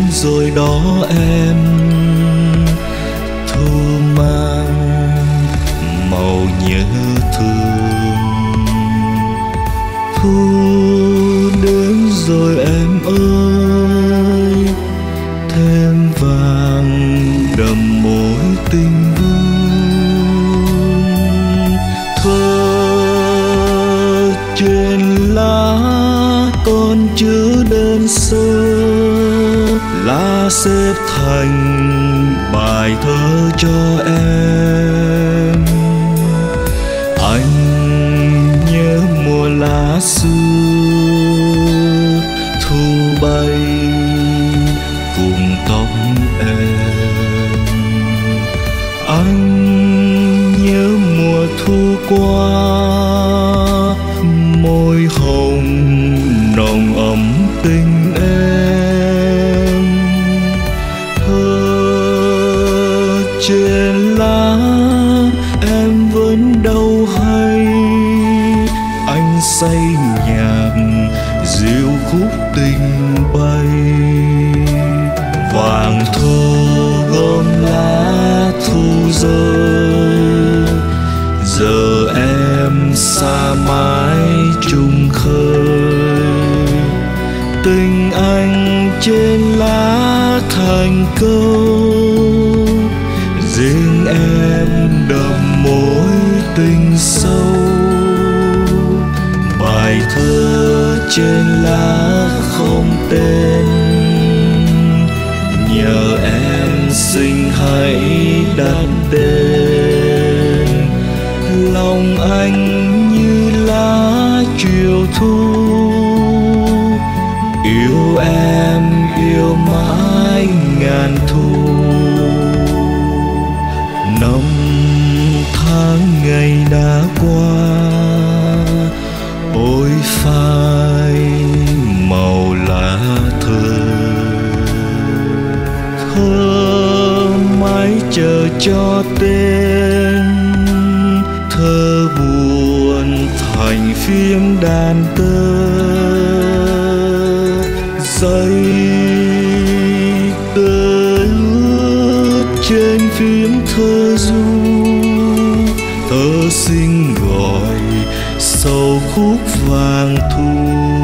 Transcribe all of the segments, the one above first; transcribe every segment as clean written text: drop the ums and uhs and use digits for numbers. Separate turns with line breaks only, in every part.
rồi đó em, thu mang màu nhớ thương. Thu đến rồi em ơi, thêm vàng đậm mối tình vương. Thơ trên lá còn chứa đơn sơ, lá xếp thành bài thơ cho em. Anh nhớ mùa lá xưa thu bay cùng tóc em. Anh nhớ mùa thu qua, môi hồng nồng ấm tình em. Thơ trên lá em vẫn đâu hay, anh say nhạc dịu khúc tình bay. Vàng thu gom lá thu rơi, giờ em xa mãi chung khơi. Tình anh trên lá thành câu, riêng em đậm mối tình sâu. Bài thơ trên lá không tên, nhờ em xin hãy đặt tên. Lòng anh như lá chiều thu, yêu em yêu mãi ngàn thu. Năm tháng ngày đã qua, ôi phai màu lá thơ. Thơ mãi chờ cho tên, thơ buồn thành phím đàn tơ. Giấy tơ lướt trên phím thơ ru, thơ xinh gọi sầu khúc vàng thu.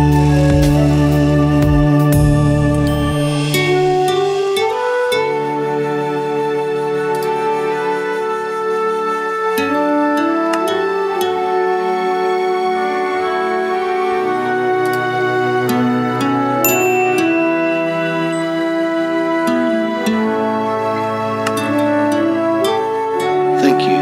Thank you.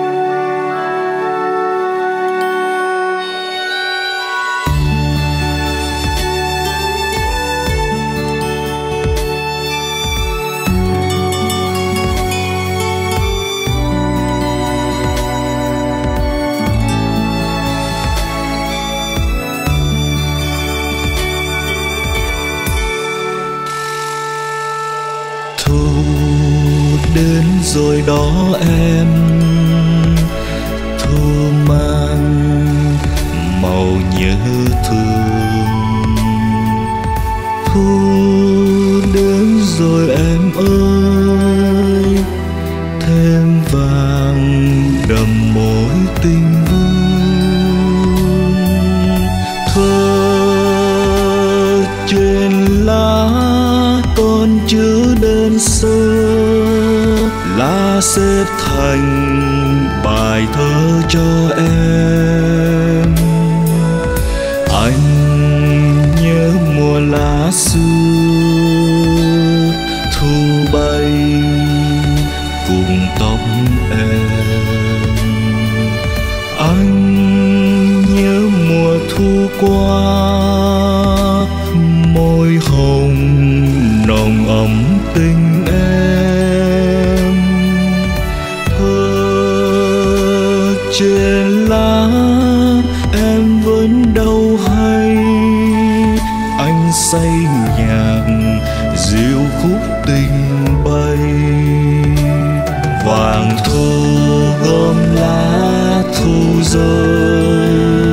Thu đến rồi đó em, thu mang màu nhớ thương. Thu đến rồi em ơi, thêm vàng đậm mối tình vương. Thơ trên lá còn chứa đơn sơ, lá xếp thành bài thơ cho em. Anh nhớ mùa lá xưa thu bay cùng tóc em. Anh nhớ mùa thu qua, môi hồng nồng ấm tình em. Thơ trên lá em vẫn đâu hay, anh say nhạc dịu khúc tình bay. Vàng thu gom lá thu rơi,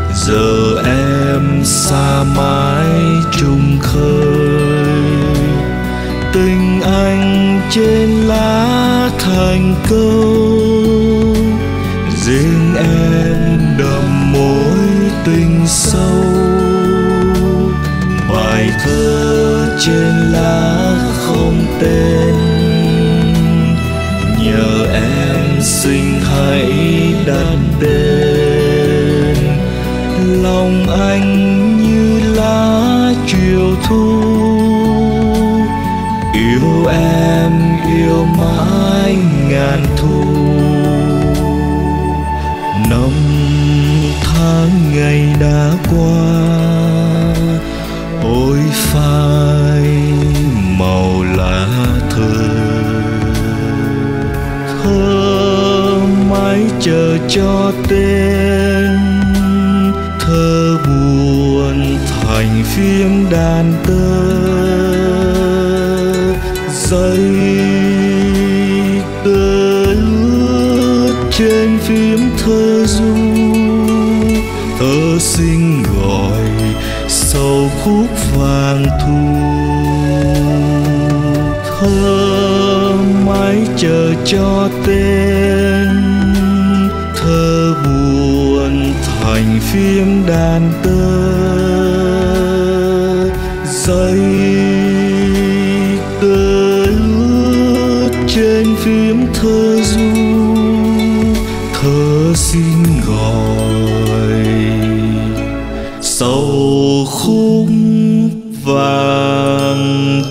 giờ em xa mãi chung khơi. em đậm mối tình sâu. Bài thơ trên lá không tên, nhờ em xin hãy đặt tên. Lòng anh như lá chiều thu, yêu em yêu mãi ngàn thu. Năm tháng ngày đã qua, ôi phai màu lá thơ. Thơ mãi chờ cho tên, thơ buồn thành phím đàn tơ. Giấy tơ lướt trên phím thơ ru, thơ xinh gọi sầu khúc vàng thu. Thơ mãi chờ cho tên, thơ buồn thành phím đàn tơ. Giấy tơ lướt trên phím thơ ru, thơ xin gọi sầu khúc vàng